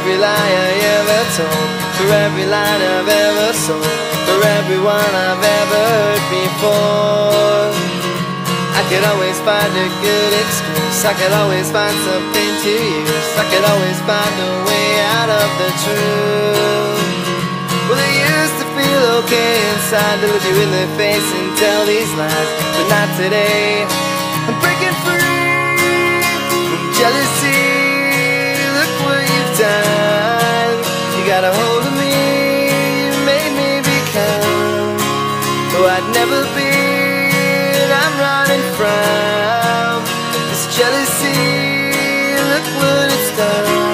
every lie I ever told, for every line I've ever sold, for everyone I've ever hurt before. I could always find a good excuse, I could always find something to use, I could always find a way out of the truth. Well, it used to feel okay inside to look you in the face and tell these lies, but not today. I'm breaking free from jealousy. Look what you've done. You got a hold of me, you made me become who I'd never been. I'm running from this jealousy. Look what it's done.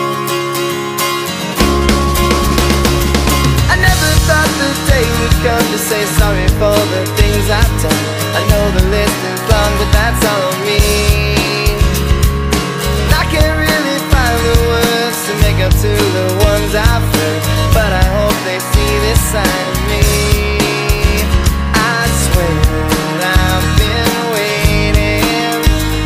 I never thought the day would come to say sorry for the things I've done. I know the list is long, but that's all on me. And I can't really find the words to make up to the ones I've heard, but I hope they see this side of me. I swear that I've been waiting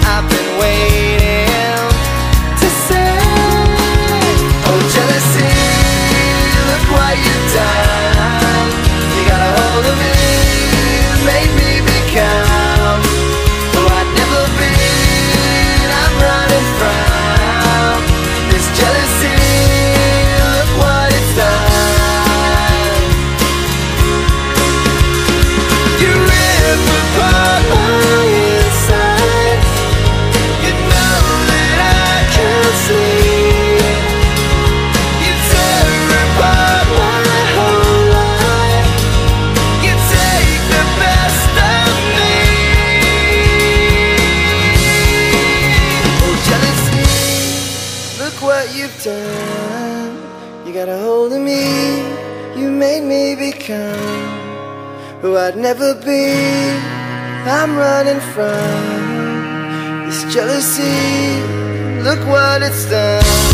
to say, oh jealousy, look what you've done. You got a hold of me, made me become who I'd never been. I'm running from this jealousy. Look what it's done. You rip apart my insides. You know that I can't sleep. You tear apart my whole life. You take the best of me. Oh jealousy, look what you've done. You got a hold of me, you made me become who I'd never be. I'm running from this jealousy. Look what it's done.